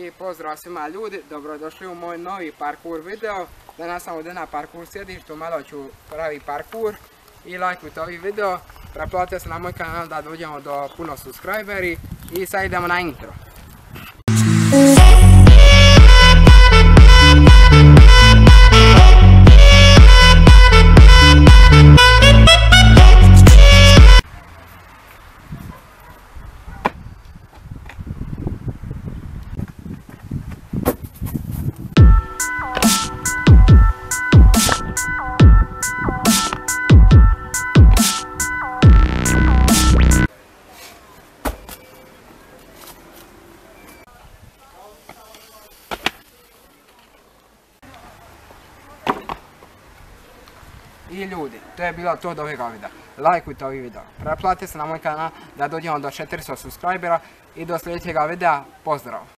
I pozdrav svima ljudi, dobrodošli u moj novi parkour video. Danas sam ovdje na parkour sjedištu, malo ću pravi parkour i lajkujte ovaj video. Pretplatite se na moj kanal da dođemo do puno subscriberi i sad idemo na intro. I ljudi, to je bilo to od ovoga videa. Lajkujte ovaj video, pretplatite se na moj kanal da dođemo do 400 subscribera i do sljedećega videa, pozdrav!